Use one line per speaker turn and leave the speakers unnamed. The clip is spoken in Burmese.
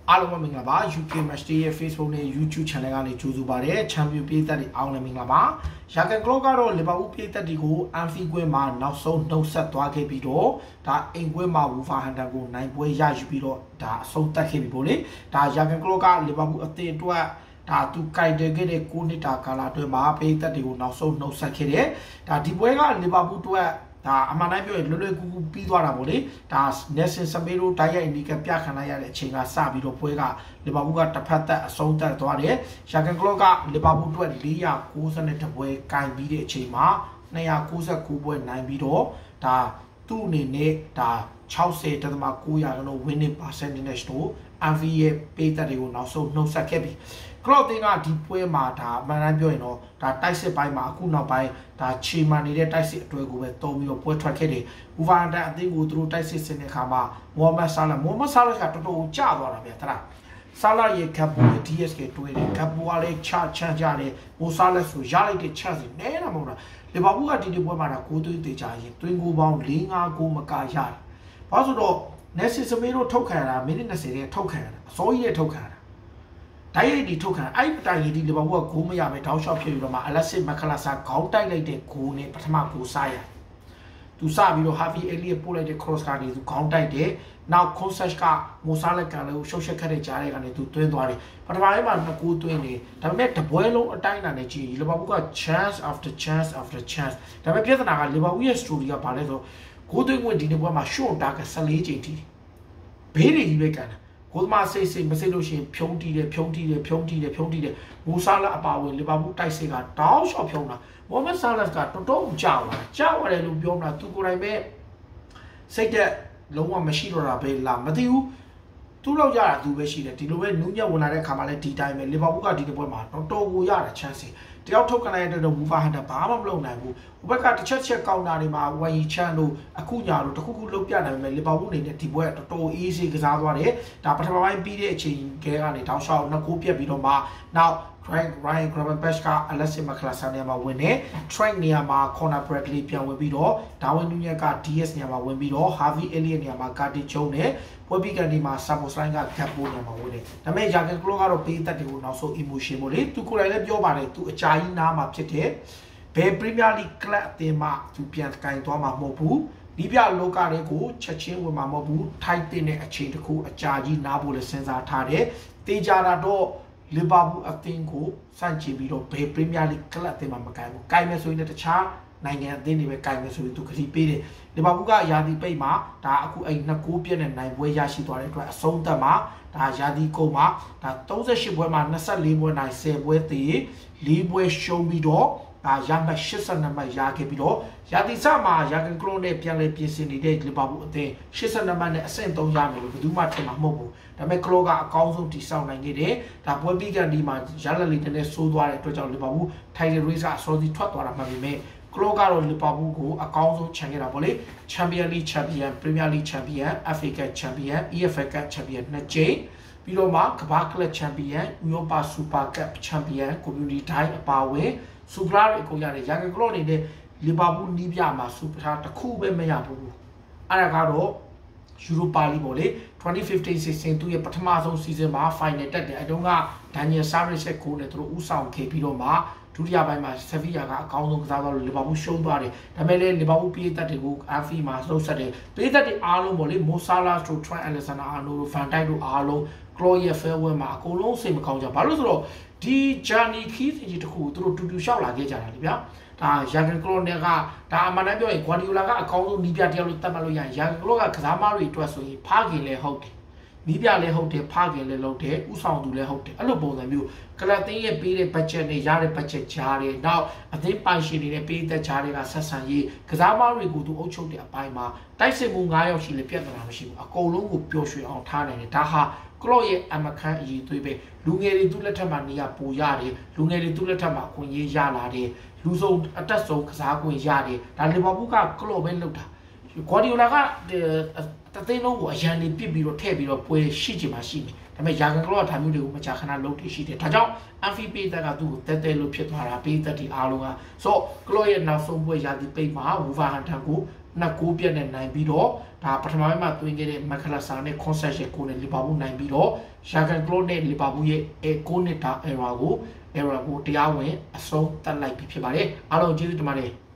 အားလုံးပဲမင်္ဂလာပါ UK Match Day ရဲ့ Facebook နဲ့ YouTube Channel ကနေကြိုဆိုပါရစေ Champion ပြည်သက်တွေအားလုံးမင်္ဂလာပါရာဂန်ကလော့ကတော့ Liverpool ပြည်သက်တွေကို Anfield ကွင်းမှာနောက်ဆုံးနှုတ်ဆက်သွားခဲ့ပြီးတော့ဒါအိမ်ကွင်းမှာ Wolverhampton ကိုနိုင်ပွဲရယူပြီးတော့ဒါအဆုံးသတ်ခဲ့ပြီပေါ့လေဒါရာဂန်ကလော့က Liverpool အသင်းအတွက်ဒါသူကြိုက်တဲ့9နှစ်တာကာလအတွင်းမှာပြည်သက်တွေကိုနောက်ဆုံးနှုတ်ဆက်ခဲ့တယ်ဒါဒီပွဲက Liverpool အတွက်ဒါအမှန်တိုင်းပြောရင်လွယ်လွယ်ကူကူပြီးသွားတာပေါ့လေဒါ Nelson Semedo တိုက်ရိုက်အနီးကပြခဏရတဲ့အချိန်ကစပြီးတော့ပွဲက Liverpool ကတစ်ဖက်သက်အဆုံးသတ်သွားတယ်ရာဂန်ကလော့က Liverpool အတွက်492ပွဲကင်ပြီးတဲ့အချိန်မှာ299ပွဲနိုင်ပြီးတော့ဒါသူ့အနေနဲ့ဒါ60.9%လုံး winning percentage တို့ Anfield ရဲ့ပေးသက်တွေကိုနောက်ဆုံးနှုတ်ဆက်ခဲ့ပြီကလော့တင်ကဒီပွဲမှာဒါအမှန်တမ်းပြောရင်တော့ဒါတိုက်စစ်ပိုင်းမှာအခုနောက်ပိုင်းဒါချီမာနေတဲ့တိုက်စစ်အတွဲကိုပဲတုံးပြီးတော့ပွဲထွက်ခဲ့တယ်။ Wolverhampton အသင်းကိုသူတို့တိုက်စစ်ဆင်တဲ့အခါမှာမိုဟာမက်ဆာလာကတော်တော်ကျသွားတာဗျာတလားဆာလာရဲ့ကပ်ဘူရဲ့ DSK တွေ့တယ်ကပ်ဘူကလည်းချကြတယ်မိုဆာလက်ဆိုရလိုက်တဲ့ chance နဲတာမဟုတ်လားလီဗာပူးကဒီပွဲမှာဒါ9သွင်းတေချာရင်သွင်းကိုပေါင်း4-5 ဂိုးမကရတယ်။ဘာလို့ဆိုတော့ Nelson Semedo ထုတ်ခံရတာမိနစ်20နဲ့ထုတ်ခံရတာအစိုးရထုတ်ခံရတာတိုက်ရိုက်ဒီထုတ်ခံအဲ့တိုင်ဒီလီဗာပူးကဂိုးမရမယ်တောက်လျှောက်ဖြစ်ပြီးတော့မှ Alexis McAllister ခေါင်းတိုက်လိုက်တဲ့ဂိုးနဲ့ပထမဂိုးစားရသူစပြီးတော့ Harvey Elliott ပို့လိုက်တဲ့ cross ကနေသူခေါင်းတိုက်တယ်နောက် Koscielny ကမိုဆာလက်ကန်လို့ရှုပ်ရှက်ခတ်တဲ့ကြားထဲကနေသူသွင်းသွားတယ်ပထမပိုင်းမှာ2ဂိုးသွင်းတယ်ဒါပေမဲ့တပွဲလုံးအတိုင်းအတာနဲ့ကြည့်လီဗာပူးက chance after chance after chance ဒါပေမဲ့ပြဿနာကလီဗာပူးရဲ့ story ကဘာလဲဆိုဂိုးသွင်းဝင်ဒီနေ့ပွဲမှာ short target 14ချိန်ထိဘေးတွေကြီးပဲကန်တာကိုသမားစိတ်မစိတ်လို့ရှိရင်ဖြုံးတီးတယ်မိုဆာလက်အပါဝင်လီဗာပူးတိုက်စစ်ကတောက်လျှောက်ဖြုံးတာမိုဟာမက်ဆာလတ်ကတော်တော်ကြောက်တယ်လို့ပြောမှာသူကိုယ်တိုင်ပဲစိတ်သက်လုံးဝမရှိတော့တာပဲလားမသိဘူးသူ့လောက်ရတာသူပဲရှိတယ်ဒီလိုပဲနူးညံ့ဝင်လာတဲ့ခါမှလည်းဒီတိုင်းပဲလီဗာပူးကဒီပွဲမှာတော်တော်ကိုရတဲ့ chance တယောက်ထုတ်ခံလိုက်တဲ့တော့ Wolverhampton ဘာမှမလုပ်နိုင်ဘူးဟိုဘက်ကတစ်ချက်ကောင်းတာတွေမှာဝမ်ယီချန်တို့အခုညာတို့တခုခုလုတ်ပြနိုင်ပေမဲ့လီဗာပူးအနေနဲ့ဒီပွဲတော်တော်အေးဆေးကစားသွားတယ်ဒါပထမပိုင်းပြီးတဲ့အချိန်ကဲကနေတောက်လျှောက်2ဂိုးပြတ်ပြီးတော့မှနောက်Ryan Gravenberch က Alexis McAllister နေရာမှာဝင်တယ် Trent နေရာမှာ Conor Bradley ပြန်ဝင်ပြီးတော့ Darwin Nunez က DS နေရာမှာဝင်ပြီးတော့ Harvey Elliott နေရာမှာ Curtis Jones နဲ့ပွဲပြီးကနေမှာ Szoboszlai က Gakpo နေရာမှာဝင်တယ်ဒါပေမဲ့ Jurgen Klopp ကတော့ပေးသက်တွေကိုနောက်ဆုံး emotion ပေါ့လေသူကိုယ်တိုင်လည်းပြောပါတယ်သူအကြာကြီးနားမှာဖြစ်တယ်ဘယ် Premier League club အသင်းမှသူပြန်ကင်သွားမှာမဟုတ်ဘူးဒီပြလောကတွေကိုချက်ချင်းဝင်မှာမဟုတ်ဘူးထိုက်တဲ့အခြေတစ်ခုအကြာကြီးနားဖို့လည်းစဉ်းစားထားတယ်တေးကြတာတော့လီဗာပူးအသင်းကိုစန့်ကျင်ပြီးတော့ဘယ် Premier League ကလပ်အသင်းမှမကိုင်ဘူး။ကိုင်မယ်ဆိုရင်လည်းတခြားနိုင်ငံအသင်းတွေပဲကိုင်မယ်ဆိုပြီးသူခရီးပေးတယ်။လီဗာပူးကယာဒီပိတ်မှာဒါအခုအဲ့2ဂိုးပြည့်နဲ့နိုင်ပွဲရရှိသွားတဲ့အတွက်အဆုံးသတ်မှာဒါယာဒီကုန်းမှာဒါ38ပွဲမှာ24ပွဲနိုင်10ပွဲတည်4ပွဲရှုံးပြီးတော့ဒါရမှတ်82မှတ်ရခဲ့ပြီးတော့ယာတီဆာမှာယာဂန်ကလိုနဲ့ပြန်လဲပြင်ဆင်နေတဲ့လီဗာပူးအသင်း82မှတ်နဲ့အဆင့်3ရမယ်လို့ဘယ်သူမှထင်မှာမဟုတ်ဘူးဒါပေမဲ့ကလိုကအကောင်းဆုံးတည်ဆောက်နိုင်ခဲ့တယ်ဒါပွဲပြီးကန်ဒီမှာရလက်လေးနဲ့ဆိုးသွားတဲ့အတွက်ကြောင့်လီဗာပူးထိုင်ရေးကအစောစီထွက်သွားတာမှန်ပေမဲ့ကလိုကတော့လီဗာပူးကိုအကောင်းဆုံးချန်ခဲ့တာပေါ့လေချန်ပီယံလိချန်ပီယံပရီးမီယာလိချန်ပီယံ FA ကပ်ချန်ပီယံ EFL ကပ်ချန်ပီယံ2ကြိမ်ပြီးတော့မှကမ္ဘာကလပ်ချန်ပီယံဥရောပစူပါကပ်ချန်ပီယံကွန်မြူနတီတိုင်းအပါအဝင်စူပရာတွေအကုန်ရတယ်ရာဂန်ကလော့အနေနဲ့လီဗာပူးနီးပြမှာစူပရာတစ်ခုပဲမရဘူးအဲ့ဒါကတော့ယူရိုပါလီပေါ့လေ2015-16သူရဲ့ပထမဆုံးစီဇန်မှာ final တက်တယ်အတုန်းကဒန်နီယယ်ဆာရစ်ရဲ့ဂိုးနဲ့သူတို့ဦးဆောင်ခဲ့ပြီးတော့မှဒုတိယပိုင်းမှာဆက်ဗီယာကအကောင်းဆုံးကစားသွားလို့လီဗာပူးရှုံးသွားတယ်ဒါပေမဲ့လည်းလီဗာပူးပြည်သက်တွေကိုအန်ဖီမှာလှုပ်ဆက်တယ်ပြည်သက်တွေအားလုံးပေါ့လေမိုဆာလာတို့ Trent Alexander-Arnold တို့ Van Dijk တို့အားလုံးကလော့ရဲ့ farewell မှာအကုန်လုံးစိတ်မကောင်းကြဘာလို့ဆိုတော့ဒီ journey key ကြီးတခုသူတို့တူလျှောက်လာခဲ့ကြတာလေဗျာဒါယာဂန်ကလော့နဲ့ကဒါအမှန်တမ်းပြောရင်ဂွာဒီယိုလာကအကောင်းဆုံးနီးပြတယောက်လို့သတ်မှတ်လို့ရရင်ယာဂန်ကလော့ကကစားမတွေအတွက်ဆိုရင်ဖခင်လည်းဟုတ်တယ်နီးပြလည်းဟုတ်တယ်ဖခင်လည်းလုပ်တယ်ဥဆောင်သူလည်းဟုတ်တယ်အဲ့လိုပုံစံမျိုးကလပ်သိန်းရဲ့ပေးတဲ့ budget နဲ့ရတဲ့ budget ကြားတယ်နောက်အသင်းပိုင်ရှင်တွေနဲ့ပေးတဲ့ကြားတွေကဆက်ဆံရေးကစားမတွေကိုသူအုပ်ချုပ်တဲ့အပိုင်းမှာတိုက်စစ်မှု9ယောက်ရှိလေပြဿနာမရှိဘူးအကုန်လုံးကိုပျော်ရွှင်အောင်ထားနိုင်တယ်ဒါဟာကလော့ရဲ့အမခန်းအရေးသွေးပဲလူငယ်တွေသူ့လက်ထက်မှာနေရပိုရတယ်လူငယ်တွေသူ့လက်ထက်မှာခွင့်ရေးရလာတယ်လူစုံအတက်ဆုံးကစားခွင့်ရတယ်ဒါလီဗာပူးကကလော့ပဲလုပ်တာဂွာဒီယိုလာကတသိန်းလုံးကိုအရန်နေပစ်ပြီးတော့ထည့်ပြီးတော့ပွဲရှိချင်မှရှိတယ်ဒါပေမဲ့ယာဂန်ကလော့ကဒါမျိုးတွေကိုမကြာခဏလုပ်တယ်ရှိတယ်ဒါကြောင့်အန်ဖီပေးသက်ကသူ့ကိုတဲလို့ဖြစ်သွားတာပေးသက်ဒီအားလုံးကဆိုကလော့ရဲ့နောက်ဆုံးပွဲယာဒီပိတ်မှာ Wolverhampton ကို2ဂိုးပြတ်နဲ့နိုင်ပြီးတော့ဒါပထမပိုင်းမှာတွင်ခဲ့တဲ့မက်ခလာဆာနဲ့ကွန်ဆက်ရဲ့ကိုနဲ့လီဗာပူးနိုင်ပြီးတော့ယာဂန်ကလော့နဲ့လီဗာပူးရဲ့9နှစ်တာerror ကိုတရားဝင်အဆုံးသတ်လိုက်ပြီးဖြစ်ပါတယ်အားလုံးကျေးဇူးတင်ပါတယ်